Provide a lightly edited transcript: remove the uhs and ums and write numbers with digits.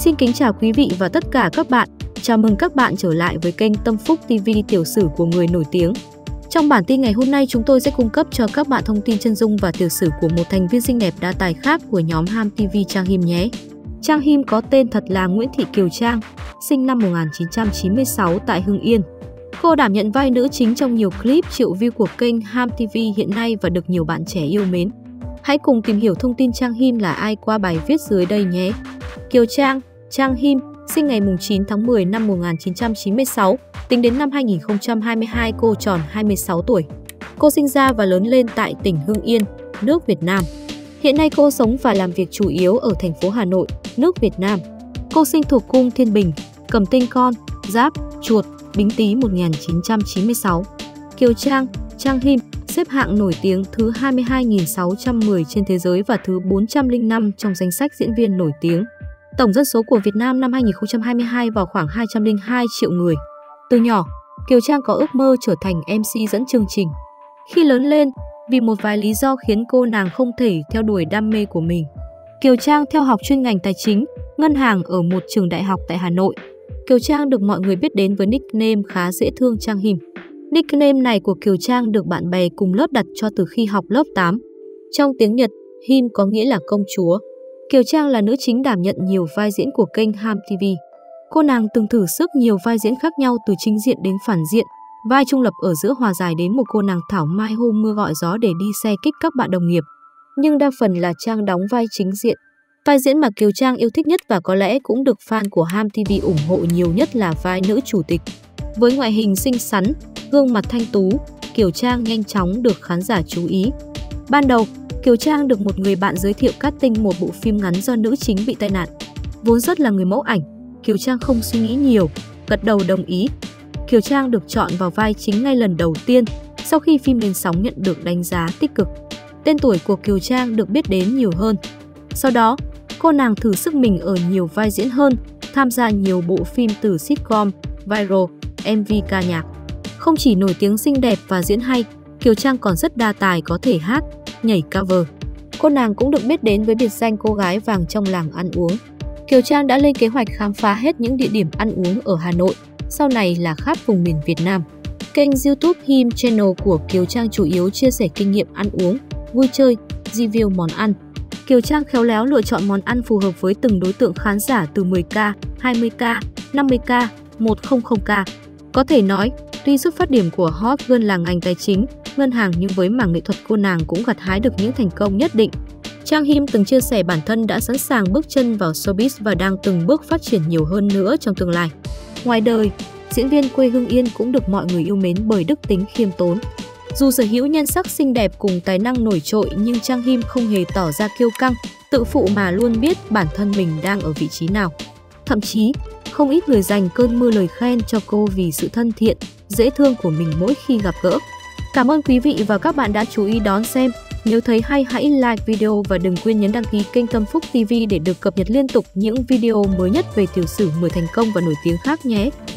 Xin kính chào quý vị và tất cả các bạn. Chào mừng các bạn trở lại với kênh Tâm Phúc TV tiểu sử của người nổi tiếng. Trong bản tin ngày hôm nay chúng tôi sẽ cung cấp cho các bạn thông tin chân dung và tiểu sử của một thành viên xinh đẹp đa tài khác của nhóm Ham TV Trang Him nhé. Trang Him có tên thật là Nguyễn Thị Kiều Trang, sinh năm 1996 tại Hưng Yên. Cô đảm nhận vai nữ chính trong nhiều clip triệu view của kênh Ham TV hiện nay và được nhiều bạn trẻ yêu mến. Hãy cùng tìm hiểu thông tin Trang Him là ai qua bài viết dưới đây nhé. Kiều Trang, Trang Him, sinh ngày 9 tháng 10 năm 1996, tính đến năm 2022 cô tròn 26 tuổi. Cô sinh ra và lớn lên tại tỉnh Hưng Yên, nước Việt Nam. Hiện nay cô sống và làm việc chủ yếu ở thành phố Hà Nội, nước Việt Nam. Cô sinh thuộc cung Thiên Bình, cầm tinh Con, Giáp, Chuột, Bính Tý 1996. Kiều Trang, Trang Him, xếp hạng nổi tiếng thứ 22.610 trên thế giới và thứ 405 trong danh sách diễn viên nổi tiếng. Tổng dân số của Việt Nam năm 2022 vào khoảng 202 triệu người. Từ nhỏ, Kiều Trang có ước mơ trở thành MC dẫn chương trình. Khi lớn lên, vì một vài lý do khiến cô nàng không thể theo đuổi đam mê của mình, Kiều Trang theo học chuyên ngành tài chính, ngân hàng ở một trường đại học tại Hà Nội. Kiều Trang được mọi người biết đến với nickname khá dễ thương Trang Him. Nickname này của Kiều Trang được bạn bè cùng lớp đặt cho từ khi học lớp 8. Trong tiếng Nhật, Him có nghĩa là công chúa. Kiều Trang là nữ chính đảm nhận nhiều vai diễn của kênh Ham TV. Cô nàng từng thử sức nhiều vai diễn khác nhau từ chính diện đến phản diện, vai trung lập ở giữa hòa giải đến một cô nàng thảo mai hôm mưa gọi gió để đi xe kích các bạn đồng nghiệp. Nhưng đa phần là Trang đóng vai chính diện. Vai diễn mà Kiều Trang yêu thích nhất và có lẽ cũng được fan của Ham TV ủng hộ nhiều nhất là vai nữ chủ tịch. Với ngoại hình xinh xắn, gương mặt thanh tú, Kiều Trang nhanh chóng được khán giả chú ý. Ban đầu, Kiều Trang được một người bạn giới thiệu casting một bộ phim ngắn do nữ chính bị tai nạn. Vốn rất là người mẫu ảnh, Kiều Trang không suy nghĩ nhiều, gật đầu đồng ý. Kiều Trang được chọn vào vai chính ngay lần đầu tiên, sau khi phim lên sóng nhận được đánh giá tích cực. Tên tuổi của Kiều Trang được biết đến nhiều hơn. Sau đó, cô nàng thử sức mình ở nhiều vai diễn hơn, tham gia nhiều bộ phim từ sitcom, viral, MV ca nhạc. Không chỉ nổi tiếng xinh đẹp và diễn hay, Kiều Trang còn rất đa tài có thể hát, nhảy cover. Cô nàng cũng được biết đến với biệt danh cô gái vàng trong làng ăn uống. Kiều Trang đã lên kế hoạch khám phá hết những địa điểm ăn uống ở Hà Nội, sau này là khắp vùng miền Việt Nam. Kênh YouTube Him Channel của Kiều Trang chủ yếu chia sẻ kinh nghiệm ăn uống, vui chơi, review món ăn. Kiều Trang khéo léo lựa chọn món ăn phù hợp với từng đối tượng khán giả từ 10k, 20k, 50k, 100k. Có thể nói, tuy xuất phát điểm của hot girl là ngành tài chính, ngân hàng nhưng với mảng nghệ thuật cô nàng cũng gặt hái được những thành công nhất định. Trang Him từng chia sẻ bản thân đã sẵn sàng bước chân vào showbiz và đang từng bước phát triển nhiều hơn nữa trong tương lai. Ngoài đời, diễn viên quê Hưng Yên cũng được mọi người yêu mến bởi đức tính khiêm tốn. Dù sở hữu nhan sắc xinh đẹp cùng tài năng nổi trội nhưng Trang Him không hề tỏ ra kiêu căng, tự phụ mà luôn biết bản thân mình đang ở vị trí nào. Thậm chí, không ít người dành cơn mưa lời khen cho cô vì sự thân thiện, dễ thương của mình mỗi khi gặp gỡ. Cảm ơn quý vị và các bạn đã chú ý đón xem. Nếu thấy hay hãy like video và đừng quên nhấn đăng ký kênh Tâm Phúc TV để được cập nhật liên tục những video mới nhất về tiểu sử 10 thành công và nổi tiếng khác nhé.